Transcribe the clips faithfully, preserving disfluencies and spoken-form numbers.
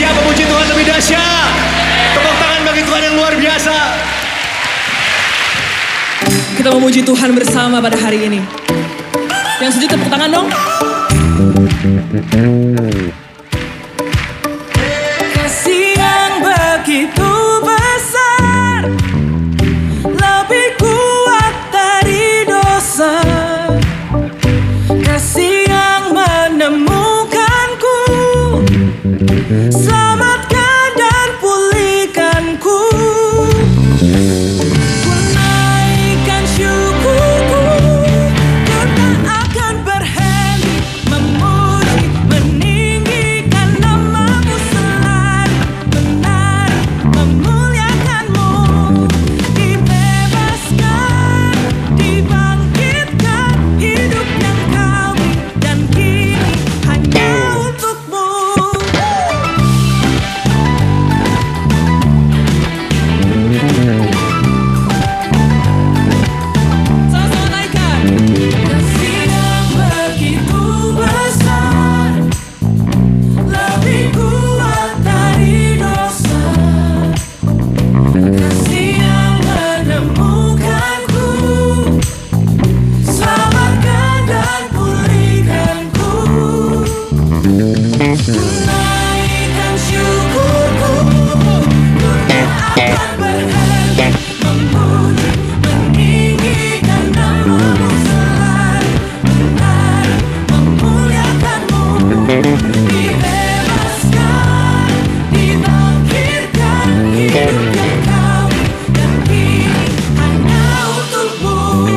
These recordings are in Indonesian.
Siapa puji Tuhan lebih dahsyat? Tepuk tangan bagi Tuhan yang luar biasa. Kita memuji Tuhan bersama pada hari ini. Yang setuju tepuk tangan dong. Kasih yang begitu besar, lebih kuat dari dosa. Kasih yang menemukanku, selamatkan dan pulihkanku. Ku naikkan syukurku, ku tak akan berhenti memuji, meninggikan namamu selalu, benar memuliakanmu. Dibebaskan, dibangkitkan, hidup yang kau beri dan kini hanya untukmu. Sama-sama naikkan. Kasih yang begitu besar, lebih kuat dari dosa. Kasih yang menemukanku, selamatkan dan pulihkanku. Ku naikkan syukurku, ku tak akan berhenti memuji, meninggikan namamu selalu, benar memuliakanmu. Dibebaskan, dibangkitkan, hidup yang kau beri dan kini hanya untukmu.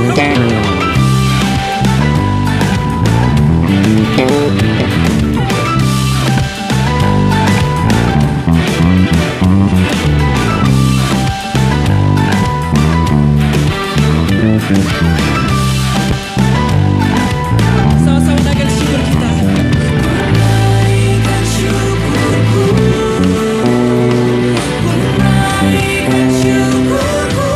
Sama-sama naikkan syukur kita. Naikkan syukurku, ku naikkan syukurku.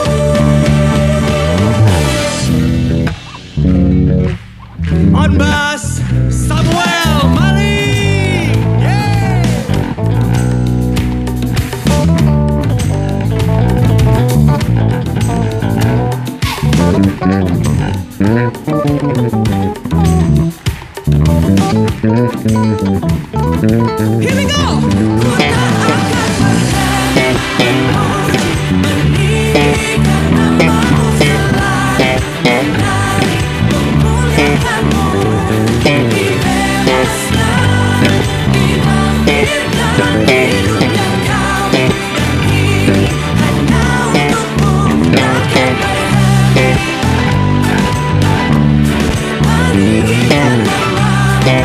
On bass, Samuel Mali. Yeah. Here we go. Ku tak akan berhenti memuji, meninggikan namamu selalu, benar memuliakanmu. Dibebaskan, dibangkitkan, hidup yang kau beri dan kini hanya untukmu. Takkan berhenti meninggikan namamu.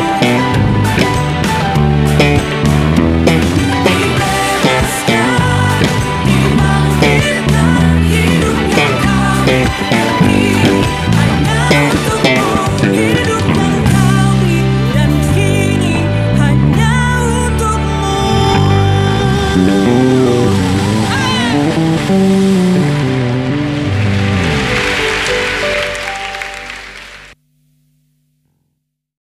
Thank you.